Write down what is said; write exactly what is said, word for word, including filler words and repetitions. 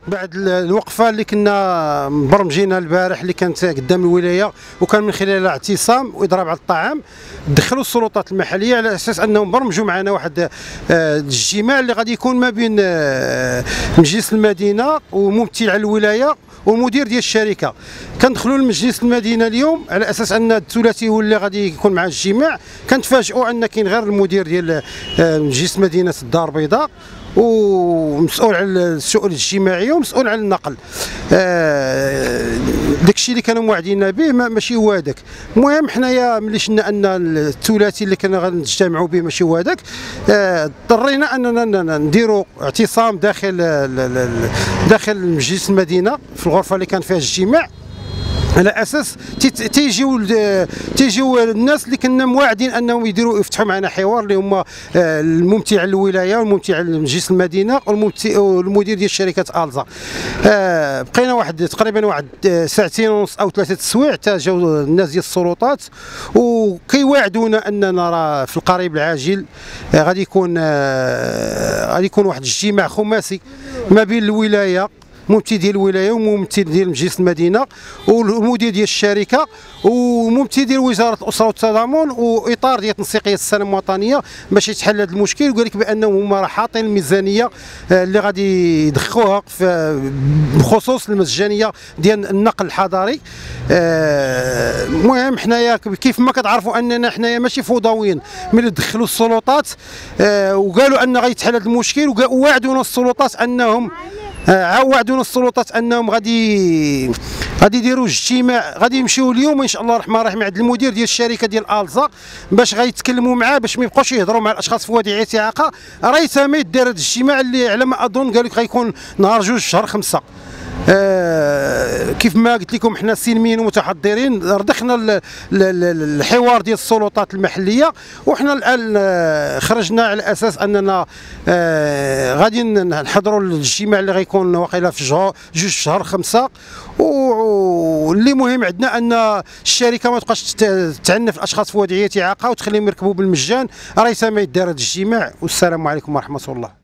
بعد الوقفه اللي كنا مبرمجينها البارح اللي كانت قدام الولايه وكان من خلالها اعتصام واضراب على الطعام، دخلوا السلطات المحليه على اساس انهم برمجوا معنا واحد الاجتماع اللي غادي يكون ما بين مجلس المدينه وممثل على الولايه والمدير ديال الشركه. كندخلوا لمجلس المدينه اليوم على اساس ان الثلاثي هو اللي غادي يكون مع الاجتماع، كنتفاجئوا ان كاين غير المدير ديال مجلس مدينه الدار البيضاء ومسؤول على الشؤون الاجتماعيه ومسؤول على النقل. آه داكشي اللي كانوا موعدين به ماشي هو هذاك. المهم حنايا ملي شفنا ان الثلاثي اللي كنا غنجتمعوا به ماشي هو هذاك، اضطرينا آه اننا نديروا اعتصام داخل داخل مجلس المدينه في الغرفه اللي كان فيها الاجتماع، على اساس تيجيو تيجيو الناس اللي كنا مواعدين انهم يديروا يفتحوا معنا حوار اللي هما الممثل على الولايه والممثل على مجلس المدينه والمدير ديال شركه الزا. بقينا واحد تقريبا واحد ساعتين ونص او ثلاثه السوايع حتى جاو الناس ديال السلطات وكيواعدونا اننا راه في القريب العاجل غادي يكون غادي يكون واحد الاجتماع خماسي ما بين الولايه، ممثل ديال الولايه وممثل ديال مجلس المدينه والمدير ديال الشركه وممثل ديال وزاره الاسره والتضامن، واطار ديال تنسيقيه السلام الوطنيه باش يتحل هذا المشكل. وقال لك بانهم هما راه حاطين الميزانيه اللي غادي يدخلوها بخصوص المجانيه ديال النقل الحضري. المهم حنايا كيف ما كتعرفوا اننا حنايا ماشي فوضويين، ملي دخلوا السلطات وقالوا ان غيتحل هذا المشكل ووعدونا السلطات انهم عاودونا السلطات انهم غادي غادي يديروا اجتماع، غادي يمشيو اليوم ان شاء الله الرحمن الرحيم عند المدير ديال الشركه ديال الزا باش غيتكلموا معاه باش ما يبقاوش يهضروا مع الاشخاص في وضعيه اعاقه. راه يتم يدير هذا الاجتماع اللي على ما اظن قال لك غيكون نهار جوج شهر خمسه. آه كيف ما قلت لكم حنا سلميين ومتحضرين، رضخنا الحوار ديال السلطات المحليه وحنا الان خرجنا على اساس اننا آه غادي نحضروا الاجتماع اللي غيكون واقيلا في جوج شهر خمسه. واللي مهم عندنا ان الشركه ما تبقاش تعنف الاشخاص في وضعيه اعاقه وتخليهم يركبوا بالمجان. راه يسمى يدار هذا الاجتماع. والسلام عليكم ورحمه الله.